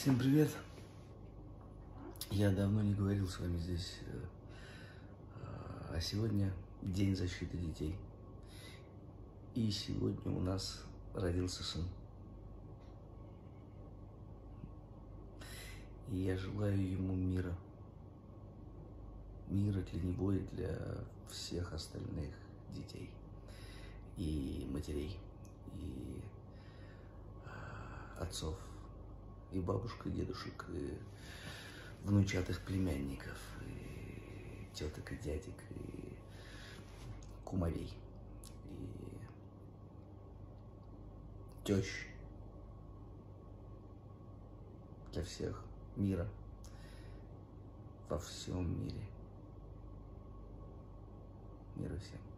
Всем привет! Я давно не говорил с вами здесь, а сегодня День защиты детей. И сегодня у нас родился сын. И я желаю ему мира. Мира для него и для всех остальных детей и матерей, и отцов, и бабушек, и дедушек, и внучатых племянников, и теток, и дядек, и кумовей, и тещ. Для всех мира во всем мире. Мира всем.